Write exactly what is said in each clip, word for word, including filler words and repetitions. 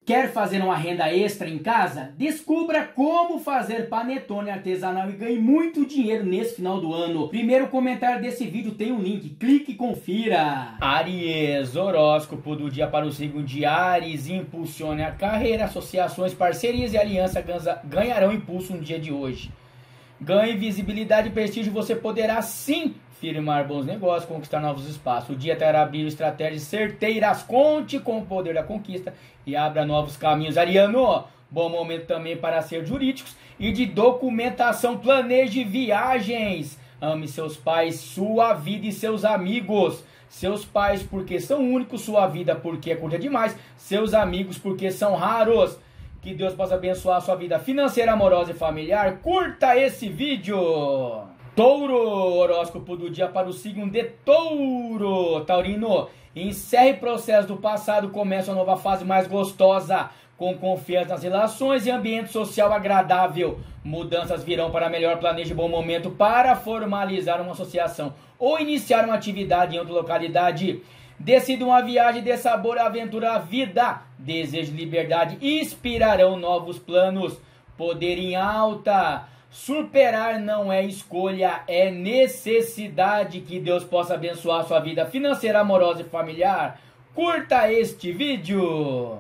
Quer fazer uma renda extra em casa? Descubra como fazer panetone artesanal e ganhe muito dinheiro nesse final do ano. Primeiro comentário desse vídeo tem um link, clique e confira. Áries, horóscopo do dia para o signo de Áries, impulsione a carreira, associações, parcerias e alianças ganharão impulso no dia de hoje. Ganhe visibilidade e prestígio, você poderá sim firmar bons negócios, conquistar novos espaços. O dia terá brilho, estratégias certeiras, conte com o poder da conquista e abra novos caminhos. Ariano, bom momento também para ser jurídicos e de documentação. Planeje viagens, ame seus pais, sua vida e seus amigos. Seus pais porque são únicos, sua vida porque é curta demais, seus amigos porque são raros. Que Deus possa abençoar a sua vida financeira, amorosa e familiar. Curta esse vídeo! Touro, horóscopo do dia para o signo de Touro. Taurino, encerre processo do passado, comece uma nova fase mais gostosa, com confiança nas relações e ambiente social agradável. Mudanças virão para melhor, planeje bom momento para formalizar uma associação ou iniciar uma atividade em outra localidade. Decida uma viagem de sabor, aventura, vida, desejo, liberdade, inspirarão novos planos. Poder em alta. Superar não é escolha, é necessidade. Que Deus possa abençoar a sua vida financeira, amorosa e familiar. Curta este vídeo.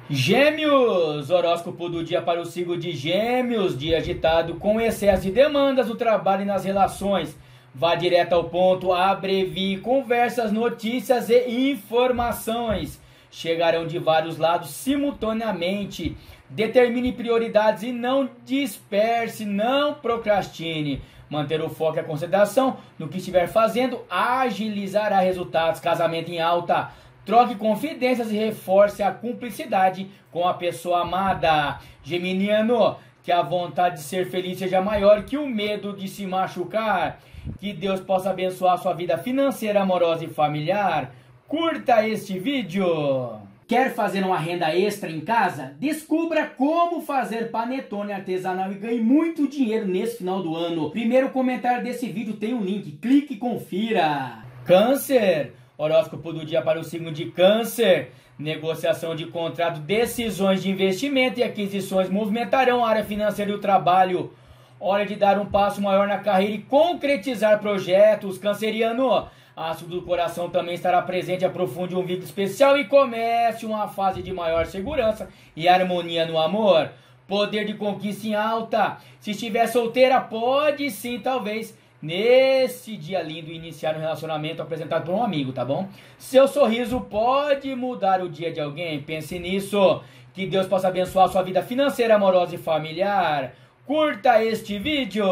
Gêmeos, horóscopo do dia para o signo de Gêmeos. Dia agitado com excesso de demandas no trabalho e nas relações. Vá direto ao ponto, abrevie conversas, notícias e informações. Chegarão de vários lados simultaneamente. Determine prioridades e não disperse, não procrastine. Manter o foco e a concentração no que estiver fazendo agilizará resultados. Casamento em alta. Troque confidências e reforce a cumplicidade com a pessoa amada. Geminiano, que a vontade de ser feliz seja maior que o medo de se machucar. Que Deus possa abençoar a sua vida financeira, amorosa e familiar. Curta este vídeo. Quer fazer uma renda extra em casa? Descubra como fazer panetone artesanal e ganhe muito dinheiro nesse final do ano. Primeiro comentário desse vídeo tem um link, clique e confira. Câncer, horóscopo do dia para o signo de Câncer. Negociação de contrato, decisões de investimento e aquisições movimentarão a área financeira e o trabalho. Hora de dar um passo maior na carreira e concretizar projetos. Canceriano, aço do coração também estará presente. Aprofunde um vínculo especial e comece uma fase de maior segurança e harmonia no amor. Poder de conquista em alta. Se estiver solteira, pode sim, talvez, nesse dia lindo, iniciar um relacionamento apresentado por um amigo, tá bom? Seu sorriso pode mudar o dia de alguém. Pense nisso. Que Deus possa abençoar a sua vida financeira, amorosa e familiar. Curta este vídeo.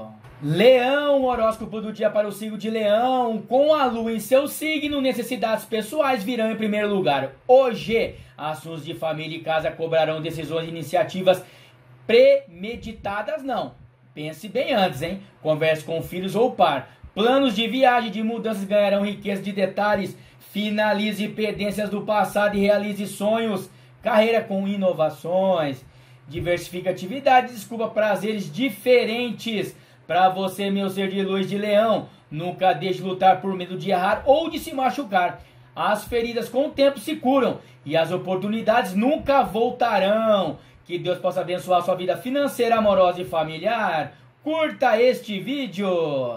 Leão, horóscopo do dia para o signo de Leão. Com a lua em seu signo, necessidades pessoais virão em primeiro lugar. Hoje, assuntos de família e casa cobrarão decisões e iniciativas premeditadas, não. Pense bem antes, hein? Converse com filhos ou par. Planos de viagem, de mudanças ganharão riqueza de detalhes. Finalize pendências do passado e realize sonhos. Carreira com inovações. Diversifique atividades, descubra prazeres diferentes. Para você, meu ser de luz de Leão, nunca deixe de lutar por medo de errar ou de se machucar. As feridas com o tempo se curam e as oportunidades nunca voltarão. Que Deus possa abençoar a sua vida financeira, amorosa e familiar. Curta este vídeo.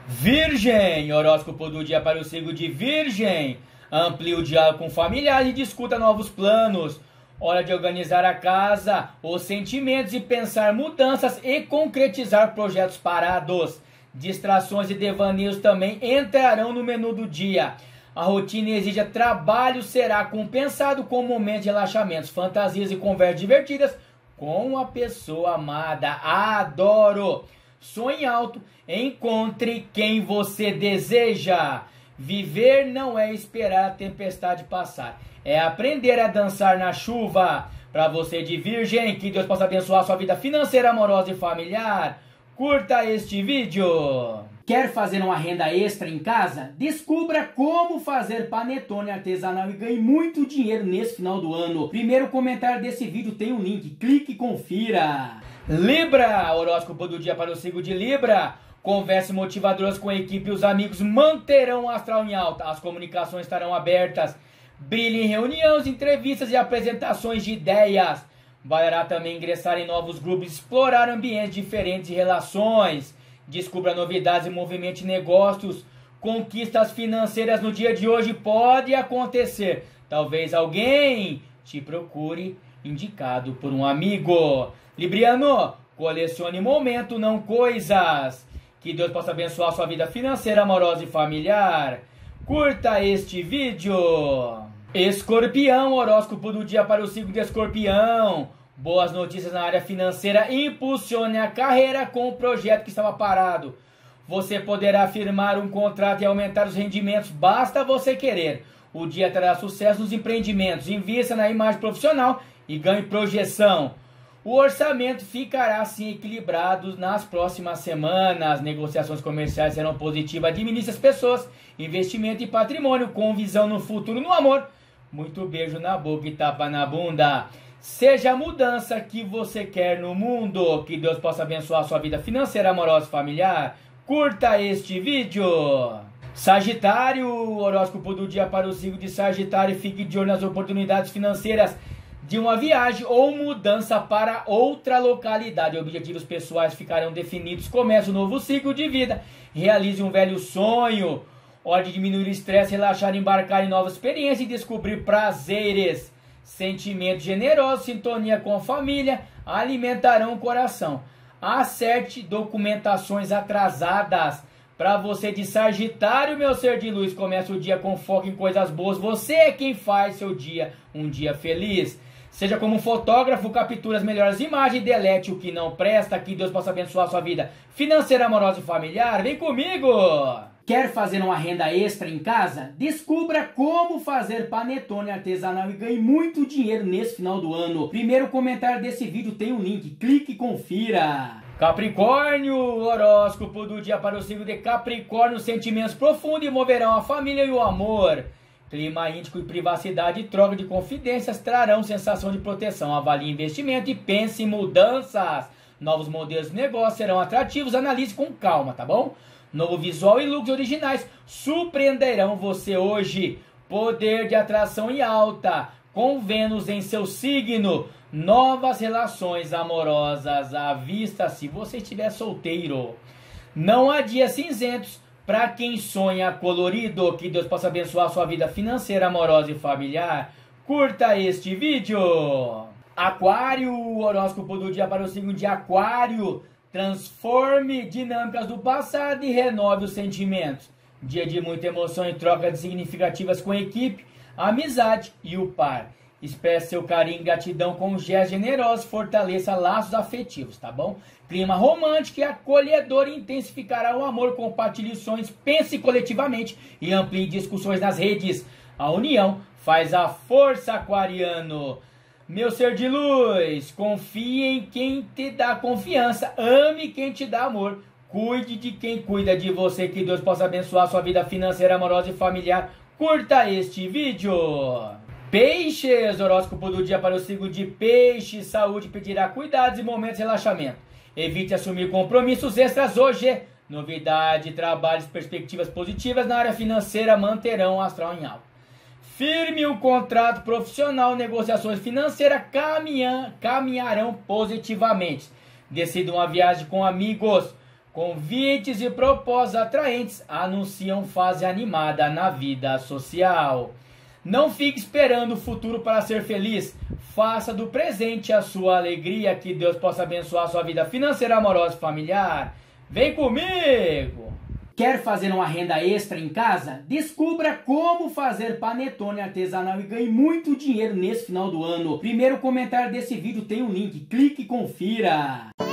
Virgem, horóscopo do dia para o signo de Virgem. Amplie o diálogo com familiares e discuta novos planos. Hora de organizar a casa, os sentimentos e pensar mudanças e concretizar projetos parados. Distrações e devaneios também entrarão no menu do dia. A rotina exige trabalho, será compensado com momentos de relaxamentos, fantasias e conversas divertidas com a pessoa amada. Adoro! Sonhe alto, encontre quem você deseja. Viver não é esperar a tempestade passar. É aprender a dançar na chuva. Para você de Virgem, que Deus possa abençoar a sua vida financeira, amorosa e familiar. Curta este vídeo. Quer fazer uma renda extra em casa? Descubra como fazer panetone artesanal e ganhe muito dinheiro nesse final do ano. Primeiro comentário desse vídeo tem um link, clique e confira. Libra, horóscopo do dia para o signo de Libra. Conversas motivadoras com a equipe e os amigos manterão o astral em alta. As comunicações estarão abertas. brilhe em reuniões, entrevistas e apresentações de ideias. Valerá também ingressar em novos grupos, explorar ambientes diferentes e relações. Descubra novidades e movimente negócios. Conquistas financeiras no dia de hoje pode acontecer. Talvez alguém te procure indicado por um amigo. Libriano, colecione momento, não coisas. Que Deus possa abençoar sua vida financeira, amorosa e familiar. Curta este vídeo. Escorpião, horóscopo do dia para o signo de Escorpião. Boas notícias na área financeira. Impulsione a carreira com o projeto que estava parado. Você poderá firmar um contrato e aumentar os rendimentos. Basta você querer. O dia terá sucesso nos empreendimentos. Invista na imagem profissional e ganhe projeção. O orçamento ficará assim equilibrado nas próximas semanas. Negociações comerciais serão positivas. Administre as pessoas, investimento e patrimônio com visão no futuro, no amor. Muito beijo na boca e tapa na bunda. Seja a mudança que você quer no mundo. Que Deus possa abençoar a sua vida financeira, amorosa e familiar. Curta este vídeo. Sagitário, horóscopo do dia para o signo de Sagitário. Fique de olho nas oportunidades financeiras de uma viagem ou mudança para outra localidade. Objetivos pessoais ficarão definidos. Comece um novo ciclo de vida. Realize um velho sonho. Hora de diminuir o estresse, relaxar, embarcar em novas experiências e descobrir prazeres. Sentimentos generosos, sintonia com a família, alimentarão o coração. Acerte documentações atrasadas. Para você de Sagitário, meu ser de luz, começa o dia com foco em coisas boas. Você é quem faz seu dia um dia feliz. Seja como um fotógrafo, capture as melhores imagens e delete o que não presta. Que Deus possa abençoar a sua vida financeira, amorosa e familiar. Vem comigo! Quer fazer uma renda extra em casa? Descubra como fazer panetone artesanal e ganhe muito dinheiro nesse final do ano. Primeiro comentário desse vídeo tem um link, clique e confira. Capricórnio, horóscopo do dia para o signo de Capricórnio. Sentimentos profundos moverão a família e o amor. Clima íntimo e privacidade e troca de confidências trarão sensação de proteção. Avalie investimento e pense em mudanças. Novos modelos de negócio serão atrativos. Analise com calma, tá bom? Novo visual e looks originais surpreenderão você hoje. Poder de atração em alta, com Vênus em seu signo. Novas relações amorosas à vista se você estiver solteiro. Não há dias cinzentos para quem sonha colorido. Que Deus possa abençoar sua vida financeira, amorosa e familiar. Curta este vídeo. Aquário, horóscopo do dia para o signo de Aquário. Transforme dinâmicas do passado e renove os sentimentos. Dia de muita emoção e trocas significativas com a equipe, a amizade e o par. Expresse seu carinho e gratidão com gestos generosos, fortaleça laços afetivos, tá bom? Clima romântico e acolhedor intensificará o amor, compartilhe sonhos, pense coletivamente e amplie discussões nas redes. A união faz a força, aquariano. Meu ser de luz, confie em quem te dá confiança, ame quem te dá amor, cuide de quem cuida de você. Que Deus possa abençoar sua vida financeira, amorosa e familiar. Curta este vídeo. Peixes, horóscopo do dia para o signo de Peixes. Saúde pedirá cuidados e momentos de relaxamento. Evite assumir compromissos extras hoje. Novidade, trabalhos, perspectivas positivas na área financeira manterão o astral em alta. Firme um contrato profissional, negociações financeiras caminham, caminharão positivamente. Decida uma viagem com amigos. Convites e propósitos atraentes anunciam fase animada na vida social. Não fique esperando o futuro para ser feliz. Faça do presente a sua alegria. Que Deus possa abençoar a sua vida financeira, amorosa e familiar. Vem comigo! Quer fazer uma renda extra em casa? Descubra como fazer panetone artesanal e ganhe muito dinheiro nesse final do ano. Primeiro comentário desse vídeo tem um link, clique e confira.